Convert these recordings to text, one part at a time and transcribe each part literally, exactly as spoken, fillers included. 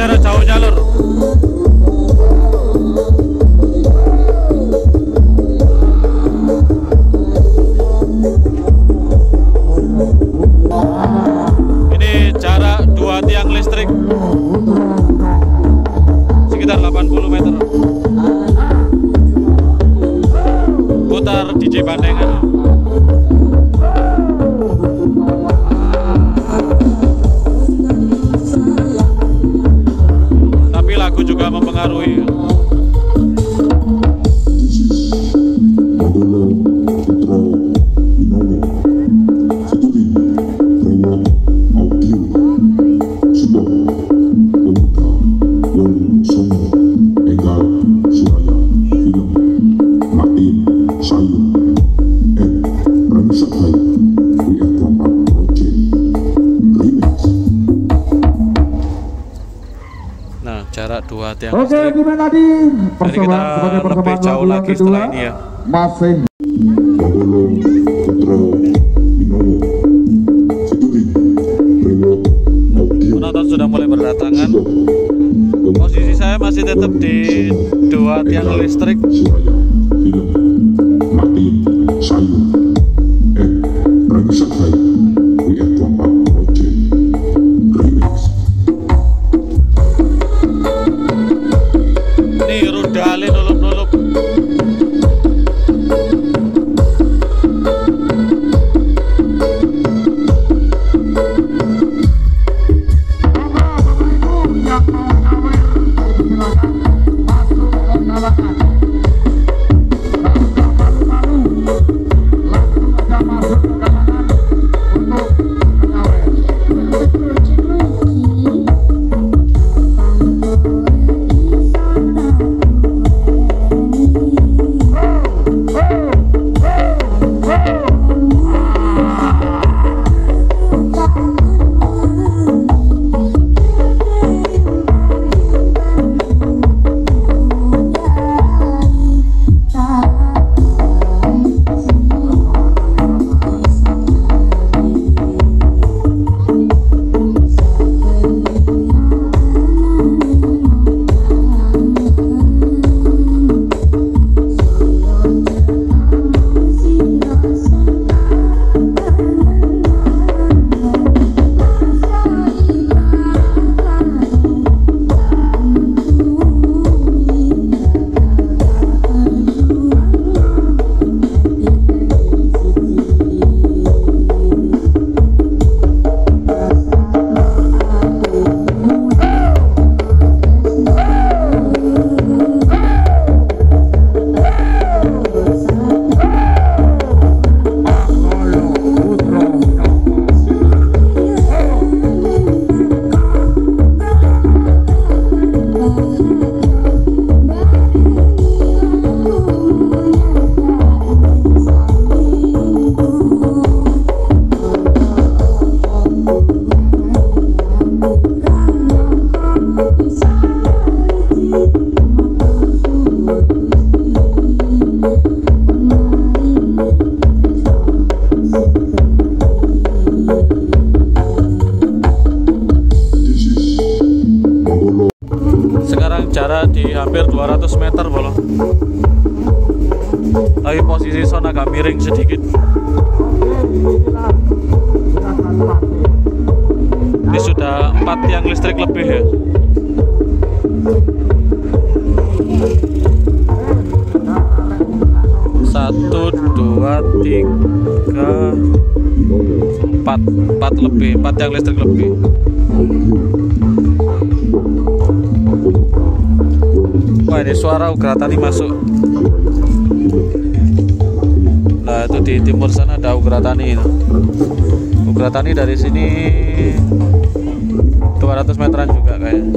jarak jauh jalur. Ini jarak dua tiang listrik sekitar delapan puluh meter. Putar D J Bandengan. Tapi lagu juga mempengaruhi. Jarak dua tiang Oke, listrik. gimana tadi? Jadi kita lebih jauh lagi setelah ini ya. Masih penonton sudah mulai berdatangan. Posisi saya masih tetap di dua tiang listrik. Nih rudale nulup-nulup. Sekarang jarak di hampir dua ratus meter bolo. Tapi posisi son agak miring sedikit. Ini sudah empat tiang listrik lebih ya. Satu, dua, tiga, empat, empat lebih, empat tiang listrik lebih. Wah, ini suara Ugratani masuk. Nah, itu di timur sana ada Ugratani. Ugratani dari sini dua ratus meteran juga kayaknya.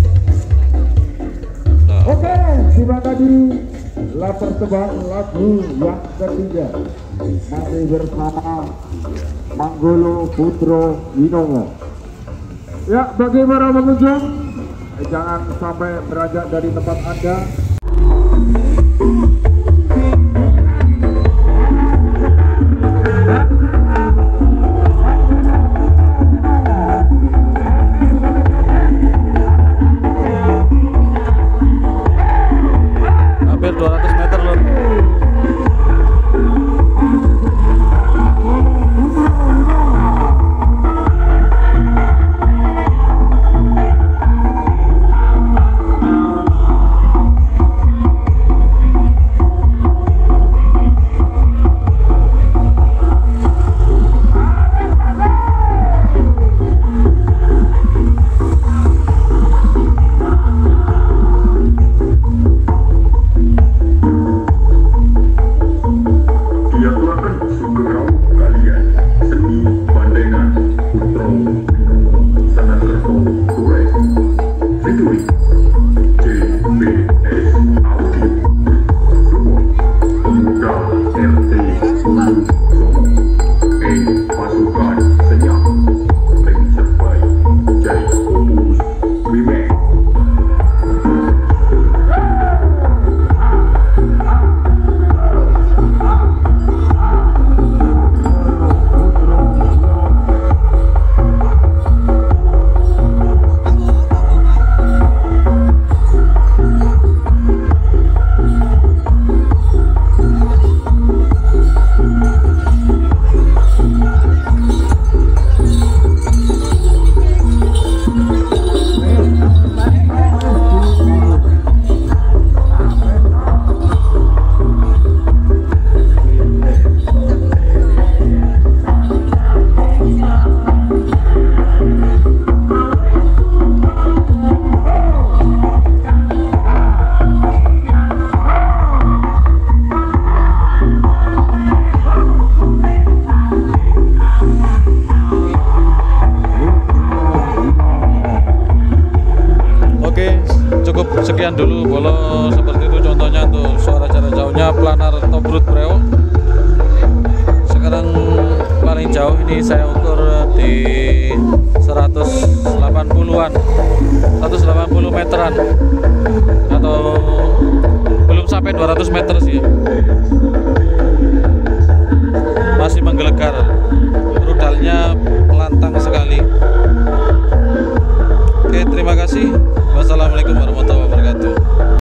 Nah. Oke, tiba tadi lah pertebang lagu yang ketiga masih bersama Manggolo Putro Winomo. Ya, bagi para pengunjung, jangan sampai beranjak dari tempat Anda. Kedui J B S Audio Semua Pemuda R T Hulu E Pasukan Senyap Mencapai Jai Opus Remake. Sekian dulu bolo seperti itu contohnya untuk suara jarak jauhnya planar Tobrut Breo. Sekarang paling jauh ini saya ukur di seratus delapan puluhan seratus delapan puluh meteran atau belum sampai dua ratus meter sih, masih menggelegar, rudalnya lantang sekali. Oke, terima kasih. Wassalamualaikum warahmatullahi wabarakatuh.